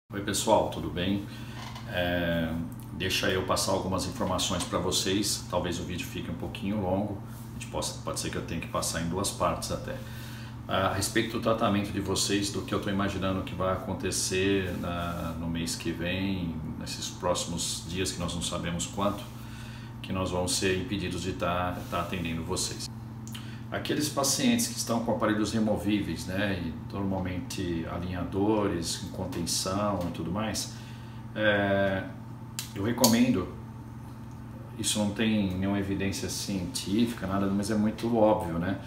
Oi pessoal, tudo bem? Deixa eu passar algumas informações para vocês, talvez o vídeo fique um pouquinho longo, pode ser que eu tenha que passar em duas partes até. A respeito do tratamento de vocês, do que eu estou imaginando que vai acontecer no mês que vem, nesses próximos dias que nós não sabemos quanto, que nós vamos ser impedidos de estar atendendo vocês. Aqueles pacientes que estão com aparelhos removíveis, né, e normalmente alinhadores, com contenção e tudo mais, eu recomendo, isso não tem nenhuma evidência científica, nada, mas é muito óbvio, né,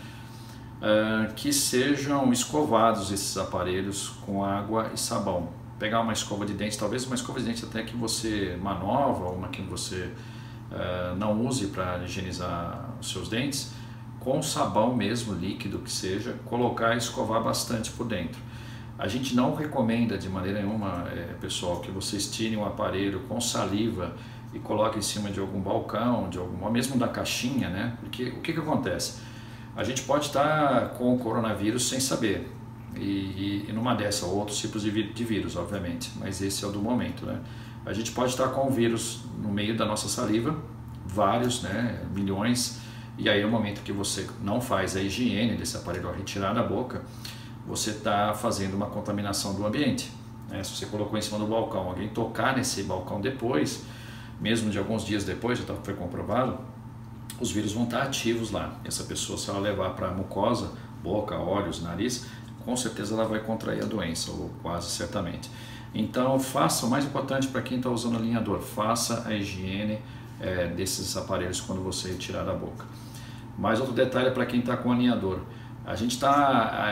que sejam escovados esses aparelhos com água e sabão. Pegar uma escova de dente, talvez uma escova de dente até que você manova, uma que você não use para higienizar os seus dentes, com sabão mesmo, líquido que seja, colocar e escovar bastante por dentro. A gente não recomenda de maneira nenhuma, pessoal, que vocês tirem o aparelho com saliva e coloquem em cima de algum balcão, mesmo da caixinha, né? Porque o que acontece? A gente pode estar com o coronavírus sem saber, e numa dessas, outros tipos de vírus, obviamente, mas esse é o do momento, né? A gente pode estar com o vírus no meio da nossa saliva, vários, né, milhões. E aí no momento que você não faz a higiene desse aparelho ao retirar da boca, você está fazendo uma contaminação do ambiente, né? Se você colocou em cima do balcão, alguém tocar nesse balcão depois, mesmo de alguns dias depois, já foi comprovado, os vírus vão estar ativos lá. Essa pessoa, se ela levar para a mucosa, boca, olhos, nariz, com certeza ela vai contrair a doença, ou quase certamente. Então faça, o mais importante para quem está usando alinhador, faça a higiene desses aparelhos quando você retirar da boca. Mais outro detalhe para quem está com alinhador, a gente está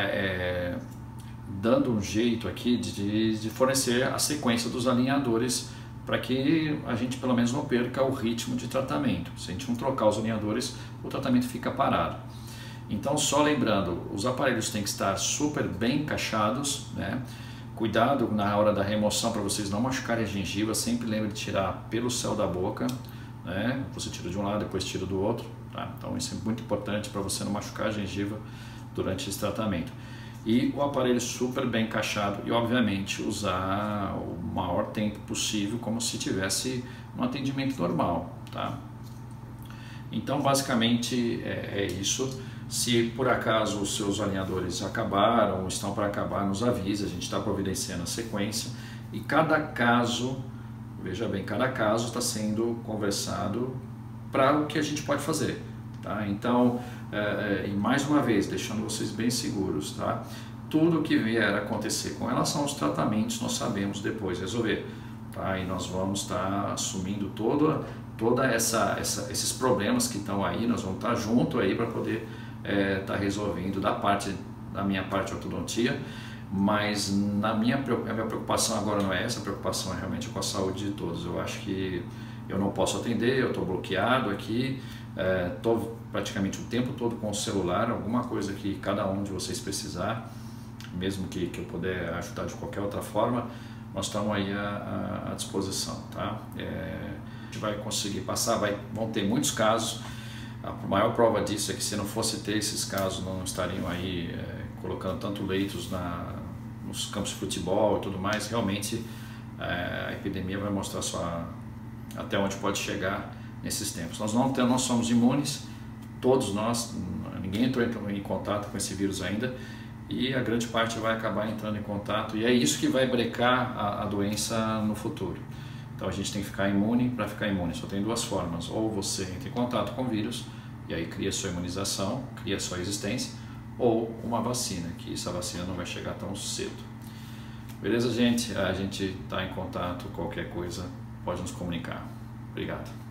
dando um jeito aqui de fornecer a sequência dos alinhadores para que a gente pelo menos não perca o ritmo de tratamento. Se a gente não trocar os alinhadores, o tratamento fica parado. Então, só lembrando, os aparelhos têm que estar super bem encaixados, né? Cuidado na hora da remoção para vocês não machucarem a gengiva, sempre lembre de tirar pelo céu da boca, né? Você tira de um lado, depois tira do outro, tá? Então isso é muito importante para você não machucar a gengiva durante esse tratamento. E o aparelho super bem encaixado e obviamente usar o maior tempo possível como se tivesse um atendimento normal, tá? Então basicamente é isso. Se por acaso os seus alinhadores acabaram ou estão para acabar, nos avise, a gente está providenciando a sequência e cada caso, veja bem, cada caso está sendo conversado para o que a gente pode fazer, tá? Então, e mais uma vez, deixando vocês bem seguros, tá? Tudo que vier a acontecer com relação aos tratamentos, nós sabemos depois resolver, tá? E nós vamos estar assumindo toda esses problemas que estão aí, nós vamos estar junto aí para poder estar resolvendo da minha parte ortodontia. Mas a minha preocupação agora não é essa, a preocupação é realmente com a saúde de todos. Eu acho que eu não posso atender, eu estou bloqueado aqui, estou praticamente o tempo todo com o celular, alguma coisa que cada um de vocês precisar, mesmo que eu puder ajudar de qualquer outra forma, nós estamos aí à disposição, tá? A gente vai conseguir passar, vão ter muitos casos. A maior prova disso é que se não fosse ter esses casos, não estariam aí colocando tanto leitos nos campos de futebol e tudo mais. Realmente a epidemia vai mostrar até onde pode chegar nesses tempos. Nós não somos imunes, todos nós, ninguém entrou em contato com esse vírus ainda e a grande parte vai acabar entrando em contato e é isso que vai brecar a doença no futuro. Então a gente tem que ficar imune. Para ficar imune só tem duas formas: ou você entra em contato com o vírus e aí cria sua imunização, cria sua resistência, ou uma vacina, que essa vacina não vai chegar tão cedo. Beleza, gente? A gente está em contato, qualquer coisa pode nos comunicar. Obrigado.